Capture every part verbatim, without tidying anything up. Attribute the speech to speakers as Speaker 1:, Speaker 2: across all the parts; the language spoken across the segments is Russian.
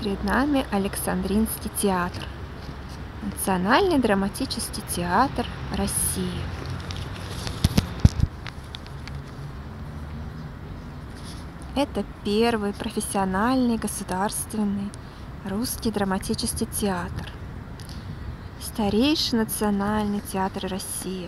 Speaker 1: Перед нами Александринский театр. Национальный драматический театр России. Это первый профессиональный государственный русский драматический театр. Старейший национальный театр России.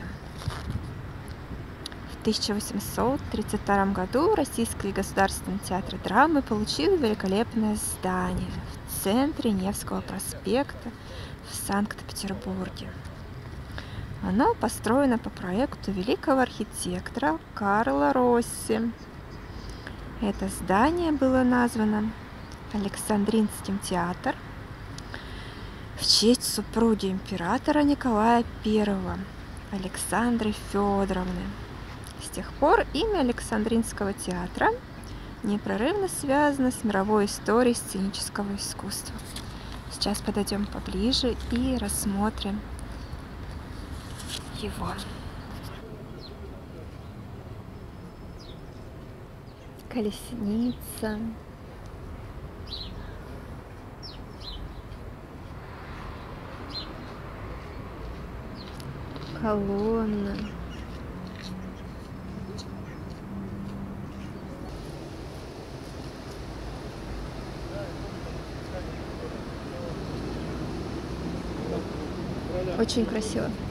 Speaker 1: В тысяча восемьсот тридцать втором году Российский государственный театр драмы получил великолепное здание в центре Невского проспекта в Санкт-Петербурге. Оно построено по проекту великого архитектора Карла Росси. Это здание было названо Александринским театром в честь супруги императора Николая Первого, Александры Федоровны. С тех пор имя Александринского театра непрерывно связано с мировой историей сценического искусства. Сейчас подойдем поближе и рассмотрим его. Колесница. Колонна. Очень красиво.